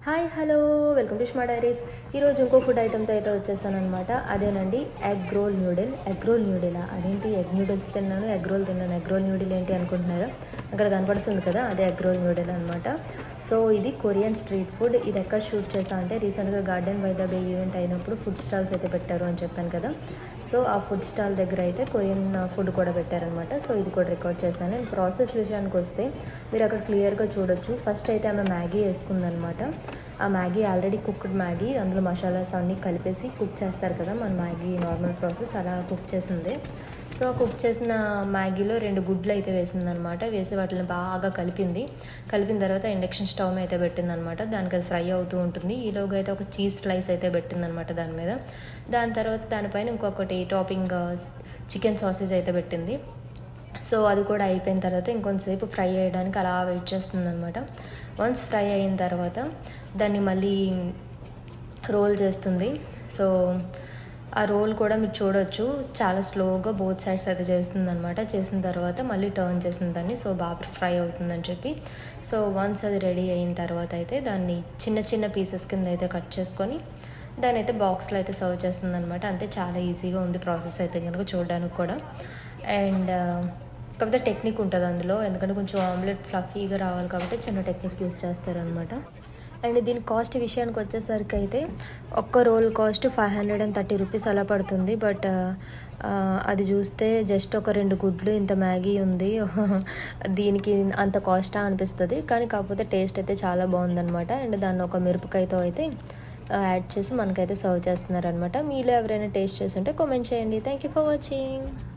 Hi hello welcome to smart diaries. ఈరోజు ఇంకో food ఐటమ్తో అయితే వచ్చేసానమాట. అదేనండి egg roll noodle. Egg roll న్యూడిలా? అదేంటి ఎగ్ న్యూడిల్స్ తిన్నాను, ఎగ్ రోల్ తిన్నాను, ఎగ్ రోల్ న్యూడిల్ ఏంటి అనుకుంటున్నారా? అక్కడ కనపడుతుంది కదా, అదే ఎగ్ రోల్ న్యూడిల్ అనమాట. సో ఇది కొరియన్ స్ట్రీట్ ఫుడ్. ఇది ఎక్కడ షూట్ చేసా అంటే రీసెంట్గా garden by the bay event అయినప్పుడు ఫుడ్ స్టాల్స్ అయితే పెట్టారు అని చెప్పాను కదా. సో ఆ ఫుడ్ స్టాల్ దగ్గర అయితే కొరియన్ ఫుడ్ కూడా పెట్టారనమాట. సో ఇది కూడా రికార్డ్ చేశాను. నేను ప్రాసెస్ విషయానికి వస్తే మీరు అక్కడ క్లియర్గా చూడొచ్చు. ఫస్ట్ అయితే ఆమె మ్యాగీ వేసుకుందనమాట. ఆ మ్యాగీ ఆల్రెడీ కుక్డ్ మ్యాగీ, అందులో మసాలాస్ అన్నీ కలిపేసి కుక్ చేస్తారు కదా మన మ్యాగీ నార్మల్ ప్రాసెస్, అలా కుక్ చేసింది. సో కుక్ చేసిన మ్యాగీలో 2 గుడ్లు అయితే వేసిందనమాట. వేసి వాటిని బాగా కలిపిన తర్వాత ఇండక్షన్ స్టవ్ అయితే పెట్టిందనమాట. దానికి అది ఫ్రై అవుతూ ఉంటుంది. ఈలోగా అయితే ఒక చీజ్ స్లైస్ అయితే పెట్టిందనమాట దాని మీద. దాని తర్వాత దానిపైన ఇంకొకటి టాపింగ్ చికెన్ సాసేజ్ అయితే పెట్టింది. సో అది కూడా అయిపోయిన తర్వాత ఇంకొంతసేపు ఫ్రై అయ్యడానికి అలా వెయిట్ చేస్తుందనమాట. వన్స్ ఫ్రై అయిన తర్వాత దాన్ని మళ్ళీ రోల్ చేస్తుంది. సో ఆ రోల్ కూడా మీరు చూడొచ్చు, చాలా స్లోగా బోత్ సైడ్స్ అయితే చేస్తుంది అనమాట. చేసిన తర్వాత మళ్ళీ టర్న్ చేసిన దాన్ని, సో బాగా ఫ్రై అవుతుందని చెప్పి. సో వన్స్ అది రెడీ అయిన తర్వాత అయితే దాన్ని చిన్న చిన్న పీసెస్ కింద అయితే కట్ చేసుకొని దాన్ని అయితే బాక్స్లో అయితే సర్వ్ చేస్తుంది అనమాట. అంతే, చాలా ఈజీగా ఉంది ప్రాసెస్ అయితే కనుక చూడడానికి కూడా. అండ్ కాకపోతే టెక్నిక్ ఉంటుంది అందులో, ఎందుకంటే కొంచెం ఆమ్లెట్ ఫ్లఫీగా రావాలి కాబట్టి చిన్న టెక్నిక్ యూస్ చేస్తారనమాట. అండ్ దీని కాస్ట్ విషయానికి వచ్చేసరికి అయితే ఒక్క రోల్ కాస్ట్ 530 రూపీస్ అలా పడుతుంది. బట్ అది చూస్తే జస్ట్ ఒక 2 గుడ్లు, ఇంత మ్యాగీ ఉంది, దీనికి అంత కాస్టా అనిపిస్తుంది. కానీ కాకపోతే టేస్ట్ అయితే చాలా బాగుందనమాట. అండ్ దాన్ని ఒక మిరపకాయతో అయితే యాడ్ చేసి మనకైతే సర్వ్ చేస్తున్నారనమాట. మీలో ఎవరైనా టేస్ట్ చేస్తుంటే కామెంట్ చేయండి. Thank you for watching.